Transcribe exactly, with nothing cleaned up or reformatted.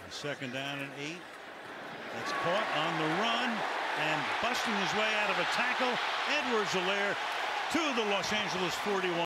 Second down and eight. That's caught on the run and busting his way out of a tackle. Edwards-Helaire to the Los Angeles forty-one.